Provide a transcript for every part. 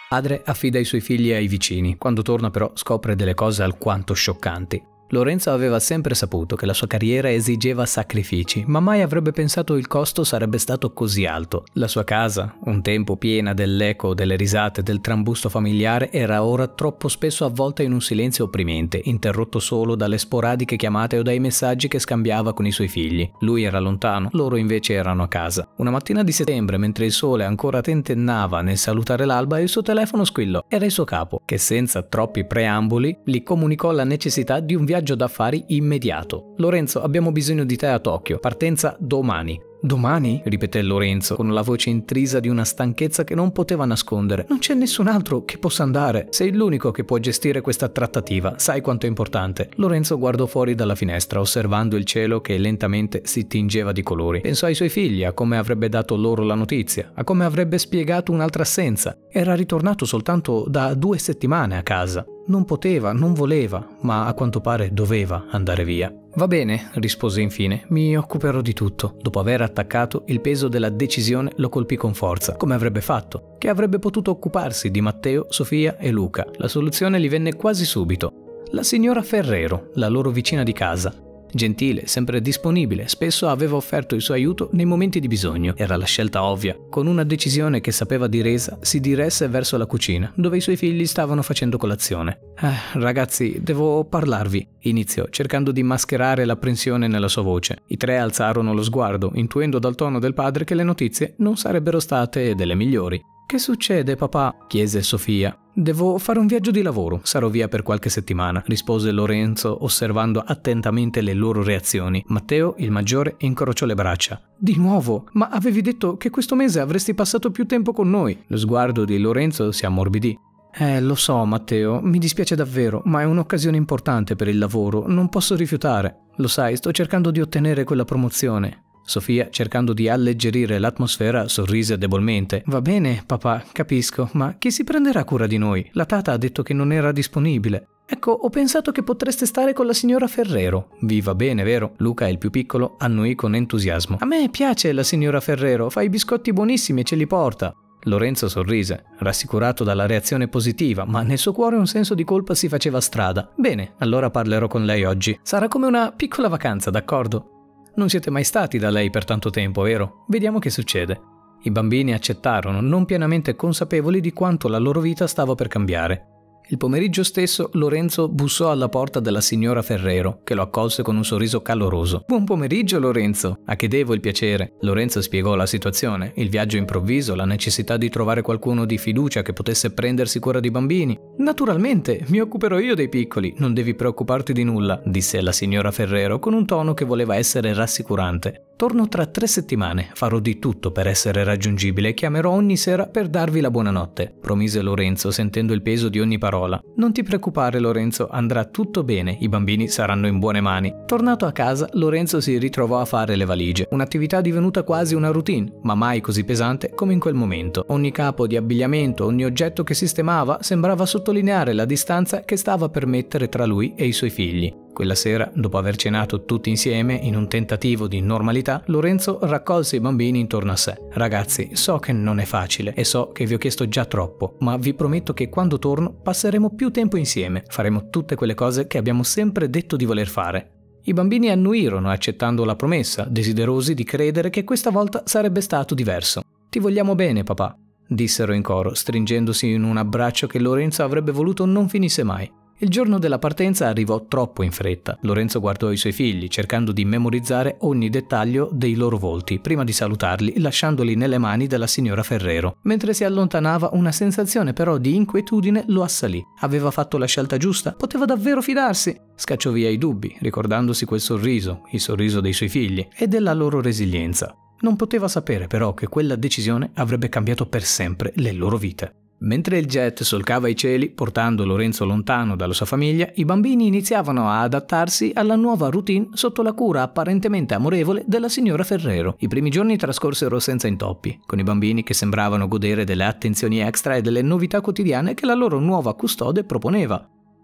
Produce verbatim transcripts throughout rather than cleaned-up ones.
Padre affida i suoi figli ai vicini, quando torna però scopre delle cose alquanto scioccanti. Lorenzo aveva sempre saputo che la sua carriera esigeva sacrifici, ma mai avrebbe pensato il costo sarebbe stato così alto. La sua casa, un tempo piena dell'eco, delle risate, del trambusto familiare, era ora troppo spesso avvolta in un silenzio opprimente, interrotto solo dalle sporadiche chiamate o dai messaggi che scambiava con i suoi figli. Lui era lontano, loro invece erano a casa. Una mattina di settembre, mentre il sole ancora tentennava nel salutare l'alba, il suo telefono squillò. Era il suo capo, che senza troppi preamboli gli comunicò la necessità di un viaggio d'affari immediato. Lorenzo, abbiamo bisogno di te a Tokyo. Partenza domani. Domani? Ripeté Lorenzo con la voce intrisa di una stanchezza che non poteva nascondere. Non c'è nessun altro che possa andare. Sei l'unico che può gestire questa trattativa. Sai quanto è importante. Lorenzo guardò fuori dalla finestra, osservando il cielo che lentamente si tingeva di colori. Pensò ai suoi figli, a come avrebbe dato loro la notizia, a come avrebbe spiegato un'altra assenza. Era ritornato soltanto da due settimane a casa. Non poteva, non voleva, ma a quanto pare doveva andare via. Va bene, rispose infine, mi occuperò di tutto. Dopo aver attaccato, il peso della decisione lo colpì con forza. Come avrebbe fatto? Che avrebbe potuto occuparsi di Matteo, Sofia e Luca. La soluzione gli venne quasi subito. La signora Ferrero, la loro vicina di casa. Gentile, sempre disponibile, spesso aveva offerto il suo aiuto nei momenti di bisogno. Era la scelta ovvia. Con una decisione che sapeva di resa, si diresse verso la cucina, dove i suoi figli stavano facendo colazione. Eh, ragazzi, devo parlarvi, iniziò, cercando di mascherare l'apprensione nella sua voce. I tre alzarono lo sguardo, intuendo dal tono del padre che le notizie non sarebbero state delle migliori. Che succede, papà? Chiese Sofia. Devo fare un viaggio di lavoro, sarò via per qualche settimana, rispose Lorenzo, osservando attentamente le loro reazioni. Matteo, il maggiore, incrociò le braccia. Di nuovo? Ma avevi detto che questo mese avresti passato più tempo con noi. Lo sguardo di Lorenzo si ammorbidì. Eh, lo so, Matteo, mi dispiace davvero, ma è un'occasione importante per il lavoro, non posso rifiutare. Lo sai, sto cercando di ottenere quella promozione. Sofia, cercando di alleggerire l'atmosfera, sorrise debolmente. Va bene, papà, capisco, ma chi si prenderà cura di noi? La tata ha detto che non era disponibile. Ecco, ho pensato che potreste stare con la signora Ferrero. Vi va bene, vero? Luca, il più piccolo, annuì con entusiasmo. A me piace la signora Ferrero, fa i biscotti buonissimi e ce li porta. Lorenzo sorrise, rassicurato dalla reazione positiva, ma nel suo cuore un senso di colpa si faceva strada. Bene, allora parlerò con lei oggi. Sarà come una piccola vacanza, d'accordo? Non siete mai stati da lei per tanto tempo, vero? Vediamo che succede. I bambini accettarono, non pienamente consapevoli di quanto la loro vita stava per cambiare. Il pomeriggio stesso Lorenzo bussò alla porta della signora Ferrero, che lo accolse con un sorriso caloroso. Buon pomeriggio, Lorenzo! A che devo il piacere? Lorenzo spiegò la situazione, il viaggio improvviso, la necessità di trovare qualcuno di fiducia che potesse prendersi cura dei bambini. Naturalmente, mi occuperò io dei piccoli, non devi preoccuparti di nulla, disse la signora Ferrero con un tono che voleva essere rassicurante. Torno tra tre settimane, farò di tutto per essere raggiungibile e chiamerò ogni sera per darvi la buonanotte, promise Lorenzo sentendo il peso di ogni parola. Non ti preoccupare, Lorenzo, andrà tutto bene, i bambini saranno in buone mani. Tornato a casa, Lorenzo si ritrovò a fare le valigie, un'attività divenuta quasi una routine, ma mai così pesante come in quel momento. Ogni capo di abbigliamento, ogni oggetto che sistemava sembrava sottolineare la distanza che stava per mettere tra lui e i suoi figli. Quella sera, dopo aver cenato tutti insieme in un tentativo di normalità, Lorenzo raccolse i bambini intorno a sé. Ragazzi, so che non è facile e so che vi ho chiesto già troppo, ma vi prometto che quando torno passeremo più tempo insieme, faremo tutte quelle cose che abbiamo sempre detto di voler fare. I bambini annuirono accettando la promessa, desiderosi di credere che questa volta sarebbe stato diverso. Ti vogliamo bene, papà, dissero in coro, stringendosi in un abbraccio che Lorenzo avrebbe voluto non finisse mai. Il giorno della partenza arrivò troppo in fretta. Lorenzo guardò i suoi figli, cercando di memorizzare ogni dettaglio dei loro volti, prima di salutarli, lasciandoli nelle mani della signora Ferrero. Mentre si allontanava, una sensazione però di inquietudine lo assalì. Aveva fatto la scelta giusta? Poteva davvero fidarsi? Scacciò via i dubbi, ricordandosi quel sorriso, il sorriso dei suoi figli, e della loro resilienza. Non poteva sapere però che quella decisione avrebbe cambiato per sempre le loro vite. Mentre il jet solcava i cieli, portando Lorenzo lontano dalla sua famiglia, i bambini iniziavano a adattarsi alla nuova routine sotto la cura apparentemente amorevole della signora Ferrero. I primi giorni trascorsero senza intoppi, con i bambini che sembravano godere delle attenzioni extra e delle novità quotidiane che la loro nuova custode proponeva.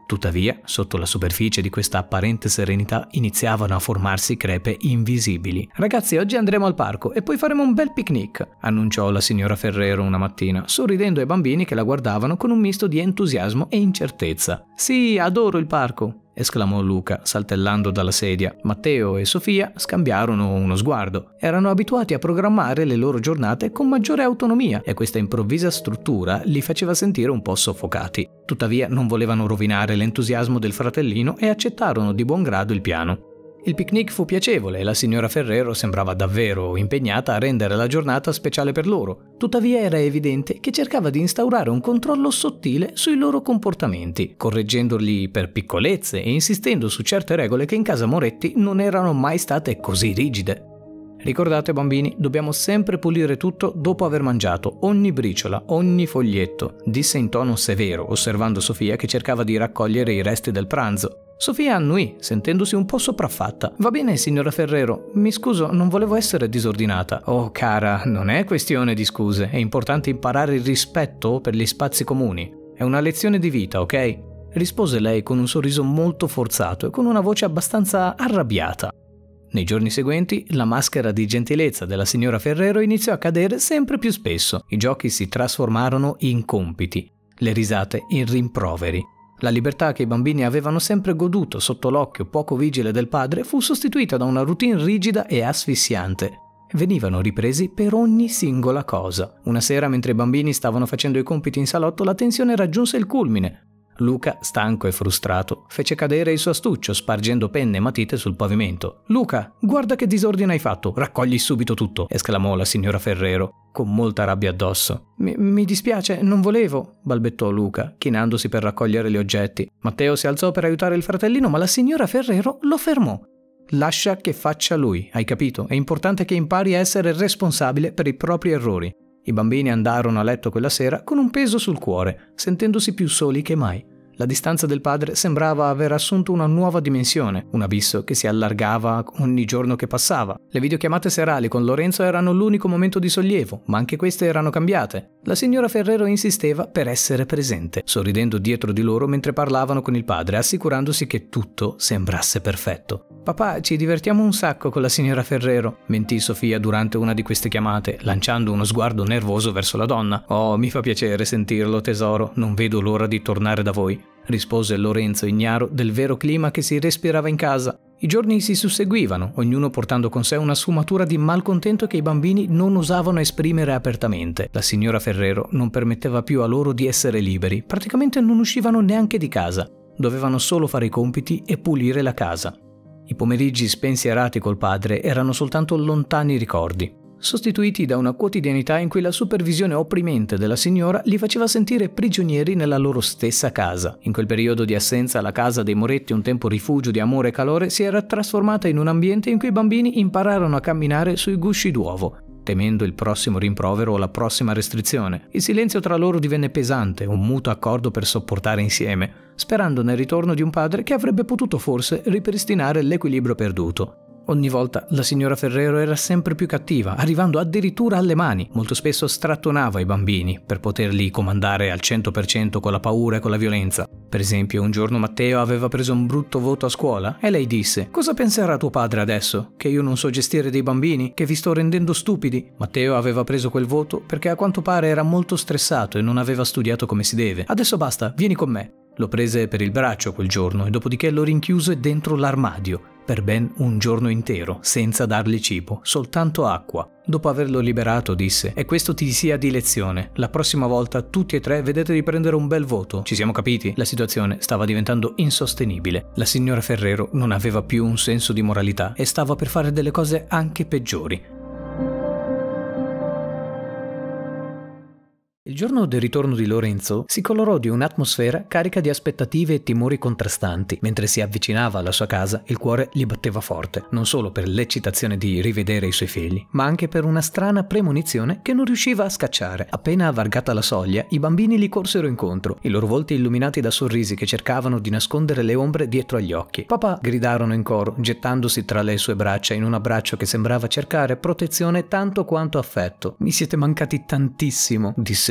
Tuttavia, sotto la superficie di questa apparente serenità iniziavano a formarsi crepe invisibili. «Ragazzi, oggi andremo al parco e poi faremo un bel picnic», annunciò la signora Ferrero una mattina, sorridendo ai bambini che la guardavano con un misto di entusiasmo e incertezza. «Sì, adoro il parco», esclamò Luca, saltellando dalla sedia. Matteo e Sofia scambiarono uno sguardo. Erano abituati a programmare le loro giornate con maggiore autonomia e questa improvvisa struttura li faceva sentire un po' soffocati. Tuttavia non volevano rovinare l'entusiasmo del fratellino e accettarono di buon grado il piano. Il picnic fu piacevole e la signora Ferrero sembrava davvero impegnata a rendere la giornata speciale per loro. Tuttavia era evidente che cercava di instaurare un controllo sottile sui loro comportamenti, correggendoli per piccolezze e insistendo su certe regole che in casa Moretti non erano mai state così rigide. «Ricordate, bambini, dobbiamo sempre pulire tutto dopo aver mangiato, ogni briciola, ogni foglietto», disse in tono severo, osservando Sofia che cercava di raccogliere i resti del pranzo. Sofia annui, sentendosi un po' sopraffatta. «Va bene, signora Ferrero, mi scuso, non volevo essere disordinata». «Oh, cara, non è questione di scuse, è importante imparare il rispetto per gli spazi comuni. È una lezione di vita, ok?» rispose lei con un sorriso molto forzato e con una voce abbastanza arrabbiata. Nei giorni seguenti, la maschera di gentilezza della signora Ferrero iniziò a cadere sempre più spesso. I giochi si trasformarono in compiti, le risate in rimproveri. La libertà che i bambini avevano sempre goduto sotto l'occhio poco vigile del padre fu sostituita da una routine rigida e asfissiante. Venivano ripresi per ogni singola cosa. Una sera, mentre i bambini stavano facendo i compiti in salotto, la tensione raggiunse il culmine. Luca, stanco e frustrato, fece cadere il suo astuccio spargendo penne e matite sul pavimento. «Luca, guarda che disordine hai fatto! Raccogli subito tutto!» esclamò la signora Ferrero, con molta rabbia addosso. Mi, mi dispiace, non volevo», balbettò Luca, chinandosi per raccogliere gli oggetti. Matteo si alzò per aiutare il fratellino, ma la signora Ferrero lo fermò. «Lascia che faccia lui, hai capito? È importante che impari a essere responsabile per i propri errori». I bambini andarono a letto quella sera con un peso sul cuore, sentendosi più soli che mai. La distanza del padre sembrava aver assunto una nuova dimensione, un abisso che si allargava ogni giorno che passava. Le videochiamate serali con Lorenzo erano l'unico momento di sollievo, ma anche queste erano cambiate. La signora Ferrero insisteva per essere presente, sorridendo dietro di loro mentre parlavano con il padre, assicurandosi che tutto sembrasse perfetto. «Papà, ci divertiamo un sacco con la signora Ferrero», mentì Sofia durante una di queste chiamate, lanciando uno sguardo nervoso verso la donna. «Oh, mi fa piacere sentirlo, tesoro, non vedo l'ora di tornare da voi», rispose Lorenzo ignaro del vero clima che si respirava in casa. I giorni si susseguivano, ognuno portando con sé una sfumatura di malcontento che i bambini non osavano esprimere apertamente. La signora Ferrero non permetteva più a loro di essere liberi, praticamente non uscivano neanche di casa. Dovevano solo fare i compiti e pulire la casa. I pomeriggi spensierati col padre erano soltanto lontani ricordi, sostituiti da una quotidianità in cui la supervisione opprimente della signora li faceva sentire prigionieri nella loro stessa casa. In quel periodo di assenza la casa dei Moretti, un tempo rifugio di amore e calore, si era trasformata in un ambiente in cui i bambini impararono a camminare sui gusci d'uovo, temendo il prossimo rimprovero o la prossima restrizione. Il silenzio tra loro divenne pesante, un muto accordo per sopportare insieme, sperando nel ritorno di un padre che avrebbe potuto forse ripristinare l'equilibrio perduto. Ogni volta la signora Ferrero era sempre più cattiva, arrivando addirittura alle mani. Molto spesso strattonava i bambini per poterli comandare al cento per cento con la paura e con la violenza. Per esempio, un giorno Matteo aveva preso un brutto voto a scuola e lei disse: «Cosa penserà tuo padre adesso? Che io non so gestire dei bambini? Che vi sto rendendo stupidi?» Matteo aveva preso quel voto perché a quanto pare era molto stressato e non aveva studiato come si deve. «Adesso basta, vieni con me». Lo prese per il braccio quel giorno e dopodiché lo rinchiuse dentro l'armadio per ben un giorno intero, senza dargli cibo, soltanto acqua. Dopo averlo liberato disse: «E questo ti sia di lezione. La prossima volta tutti e tre vedete di prendere un bel voto. Ci siamo capiti?» La situazione stava diventando insostenibile. La signora Ferrero non aveva più un senso di moralità e stava per fare delle cose anche peggiori. Il giorno del ritorno di Lorenzo si colorò di un'atmosfera carica di aspettative e timori contrastanti. Mentre si avvicinava alla sua casa, il cuore gli batteva forte, non solo per l'eccitazione di rivedere i suoi figli, ma anche per una strana premonizione che non riusciva a scacciare. Appena varcata la soglia, i bambini gli corsero incontro, i loro volti illuminati da sorrisi che cercavano di nascondere le ombre dietro agli occhi. «Papà!» gridarono in coro, gettandosi tra le sue braccia in un abbraccio che sembrava cercare protezione tanto quanto affetto. «Mi siete mancati tantissimo», disse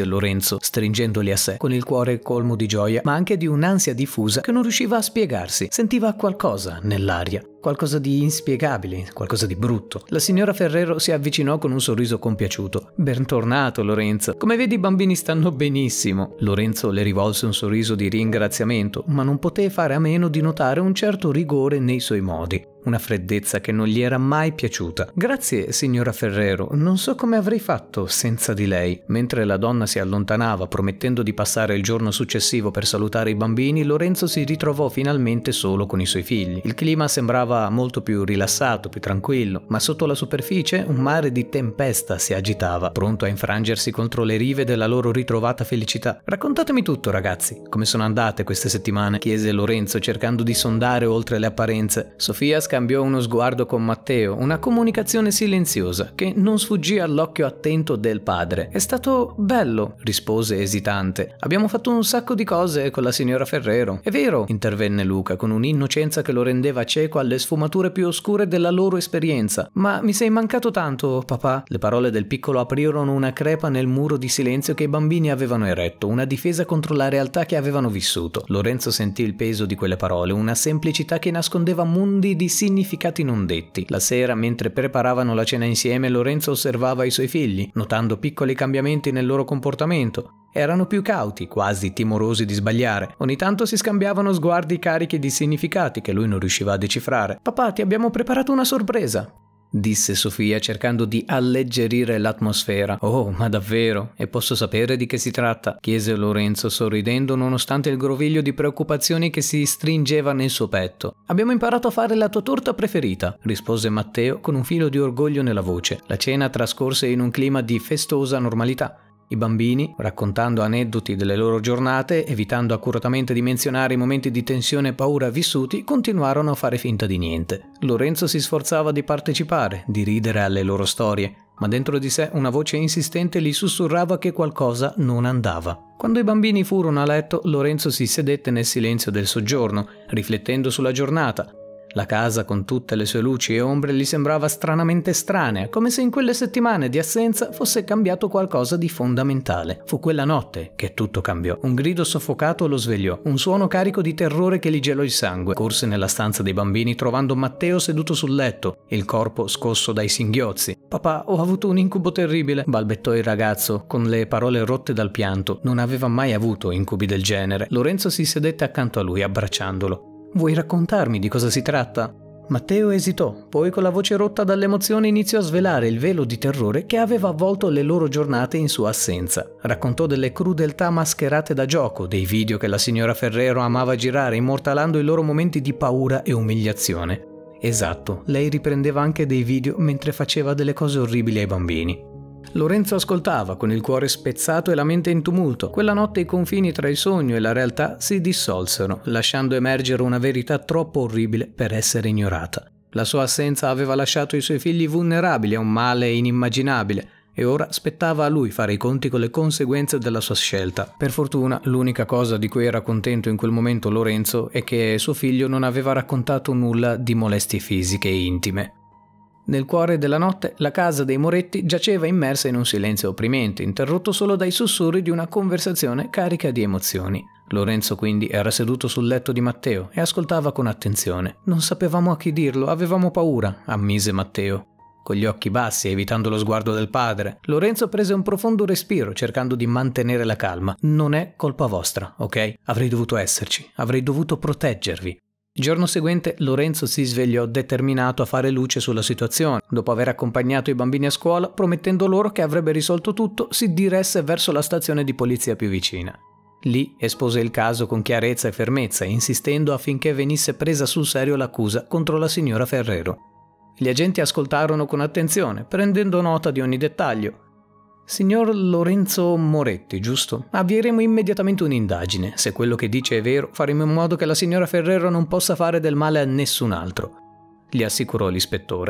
Lorenzo, stringendoli a sé, con il cuore colmo di gioia, ma anche di un'ansia diffusa che non riusciva a spiegarsi. Sentiva qualcosa nell'aria. Qualcosa di inspiegabile, qualcosa di brutto. La signora Ferrero si avvicinò con un sorriso compiaciuto. «Bentornato, Lorenzo. Come vedi i bambini stanno benissimo». Lorenzo le rivolse un sorriso di ringraziamento, ma non poté fare a meno di notare un certo rigore nei suoi modi, una freddezza che non gli era mai piaciuta. «Grazie, signora Ferrero. Non so come avrei fatto senza di lei». Mentre la donna si allontanava, promettendo di passare il giorno successivo per salutare i bambini, Lorenzo si ritrovò finalmente solo con i suoi figli. Il clima sembrava molto più rilassato, più tranquillo, ma sotto la superficie un mare di tempesta si agitava, pronto a infrangersi contro le rive della loro ritrovata felicità. «Raccontatemi tutto, ragazzi. Come sono andate queste settimane?» chiese Lorenzo, cercando di sondare oltre le apparenze. Sofia scambiò uno sguardo con Matteo, una comunicazione silenziosa che non sfuggì all'occhio attento del padre. «È stato bello», rispose esitante. «Abbiamo fatto un sacco di cose con la signora Ferrero». «È vero», intervenne Luca, con un'innocenza che lo rendeva cieco alle sfumature più oscure della loro esperienza. «Ma mi sei mancato tanto, papà». Le parole del piccolo aprirono una crepa nel muro di silenzio che i bambini avevano eretto, una difesa contro la realtà che avevano vissuto. Lorenzo sentì il peso di quelle parole, una semplicità che nascondeva mondi di significati non detti. La sera, mentre preparavano la cena insieme, Lorenzo osservava i suoi figli, notando piccoli cambiamenti nel loro comportamento. Erano più cauti, quasi timorosi di sbagliare. Ogni tanto si scambiavano sguardi carichi di significati che lui non riusciva a decifrare. «Papà, ti abbiamo preparato una sorpresa», disse Sofia, cercando di alleggerire l'atmosfera. «Oh, ma davvero? E posso sapere di che si tratta?» chiese Lorenzo, sorridendo nonostante il groviglio di preoccupazioni che si stringeva nel suo petto. «Abbiamo imparato a fare la tua torta preferita», rispose Matteo con un filo di orgoglio nella voce. La cena trascorse in un clima di festosa normalità. I bambini, raccontando aneddoti delle loro giornate, evitando accuratamente di menzionare i momenti di tensione e paura vissuti, continuarono a fare finta di niente. Lorenzo si sforzava di partecipare, di ridere alle loro storie, ma dentro di sé una voce insistente gli sussurrava che qualcosa non andava. Quando i bambini furono a letto, Lorenzo si sedette nel silenzio del soggiorno, riflettendo sulla giornata. La casa, con tutte le sue luci e ombre, gli sembrava stranamente estranea, come se in quelle settimane di assenza fosse cambiato qualcosa di fondamentale. Fu quella notte che tutto cambiò. Un grido soffocato lo svegliò, un suono carico di terrore che gli gelò il sangue. Corse nella stanza dei bambini, trovando Matteo seduto sul letto, il corpo scosso dai singhiozzi. «Papà, ho avuto un incubo terribile», balbettò il ragazzo, con le parole rotte dal pianto. Non aveva mai avuto incubi del genere. Lorenzo si sedette accanto a lui, abbracciandolo. «Vuoi raccontarmi di cosa si tratta?» Matteo esitò, poi con la voce rotta dall'emozione iniziò a svelare il velo di terrore che aveva avvolto le loro giornate in sua assenza. Raccontò delle crudeltà mascherate da gioco, dei video che la signora Ferrero amava girare, immortalando i loro momenti di paura e umiliazione. Esatto, lei riprendeva anche dei video mentre faceva delle cose orribili ai bambini. Lorenzo ascoltava, con il cuore spezzato e la mente in tumulto. Quella notte i confini tra il sogno e la realtà si dissolsero, lasciando emergere una verità troppo orribile per essere ignorata. La sua assenza aveva lasciato i suoi figli vulnerabili a un male inimmaginabile, e ora spettava a lui fare i conti con le conseguenze della sua scelta. Per fortuna, l'unica cosa di cui era contento in quel momento Lorenzo è che suo figlio non aveva raccontato nulla di molestie fisiche e intime. Nel cuore della notte, la casa dei Moretti giaceva immersa in un silenzio opprimente, interrotto solo dai sussurri di una conversazione carica di emozioni. Lorenzo quindi era seduto sul letto di Matteo e ascoltava con attenzione. «Non sapevamo a chi dirlo, avevamo paura», ammise Matteo, con gli occhi bassi, evitando lo sguardo del padre. Lorenzo prese un profondo respiro, cercando di mantenere la calma. «Non è colpa vostra, ok? Avrei dovuto esserci, avrei dovuto proteggervi». Il giorno seguente Lorenzo si svegliò determinato a fare luce sulla situazione. Dopo aver accompagnato i bambini a scuola, promettendo loro che avrebbe risolto tutto, si diresse verso la stazione di polizia più vicina. Lì espose il caso con chiarezza e fermezza, insistendo affinché venisse presa sul serio l'accusa contro la signora Ferrero. Gli agenti ascoltarono con attenzione, prendendo nota di ogni dettaglio. «Signor Lorenzo Moretti, giusto? Avvieremo immediatamente un'indagine. Se quello che dice è vero, faremo in modo che la signora Ferrero non possa fare del male a nessun altro», gli assicurò l'ispettore.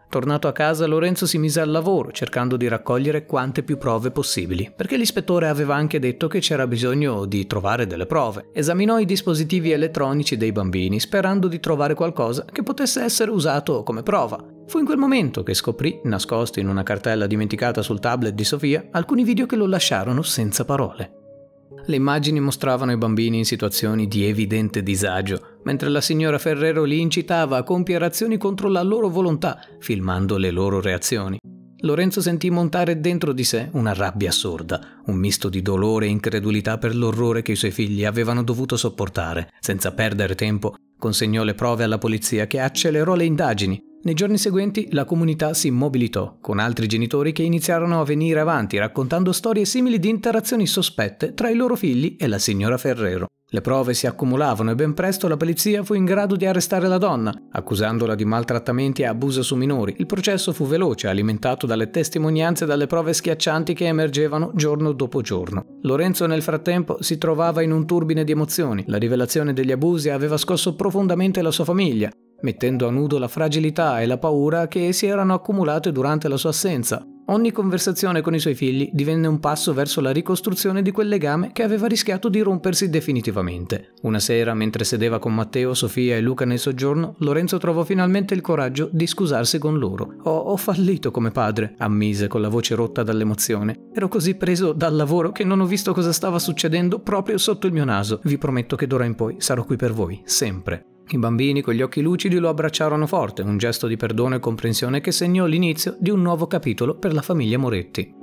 Tornato a casa, Lorenzo si mise al lavoro, cercando di raccogliere quante più prove possibili, perché l'ispettore aveva anche detto che c'era bisogno di trovare delle prove. Esaminò i dispositivi elettronici dei bambini, sperando di trovare qualcosa che potesse essere usato come prova. Fu in quel momento che scoprì, nascosto in una cartella dimenticata sul tablet di Sofia, alcuni video che lo lasciarono senza parole. Le immagini mostravano i bambini in situazioni di evidente disagio, mentre la signora Ferrero li incitava a compiere azioni contro la loro volontà, filmando le loro reazioni. Lorenzo sentì montare dentro di sé una rabbia assurda, un misto di dolore e incredulità per l'orrore che i suoi figli avevano dovuto sopportare. Senza perdere tempo, consegnò le prove alla polizia, che accelerò le indagini. Nei giorni seguenti la comunità si mobilitò, con altri genitori che iniziarono a venire avanti raccontando storie simili di interazioni sospette tra i loro figli e la signora Ferrero. Le prove si accumulavano e ben presto la polizia fu in grado di arrestare la donna, accusandola di maltrattamenti e abuso su minori. Il processo fu veloce, alimentato dalle testimonianze e dalle prove schiaccianti che emergevano giorno dopo giorno. Lorenzo nel frattempo si trovava in un turbine di emozioni. La rivelazione degli abusi aveva scosso profondamente la sua famiglia, mettendo a nudo la fragilità e la paura che si erano accumulate durante la sua assenza. Ogni conversazione con i suoi figli divenne un passo verso la ricostruzione di quel legame che aveva rischiato di rompersi definitivamente. Una sera, mentre sedeva con Matteo, Sofia e Luca nel soggiorno, Lorenzo trovò finalmente il coraggio di scusarsi con loro. Ho, ho fallito come padre, ammise con la voce rotta dall'emozione. Ero così preso dal lavoro che non ho visto cosa stava succedendo proprio sotto il mio naso. Vi prometto che d'ora in poi sarò qui per voi, sempre. I bambini con gli occhi lucidi lo abbracciarono forte, un gesto di perdono e comprensione che segnò l'inizio di un nuovo capitolo per la famiglia Moretti.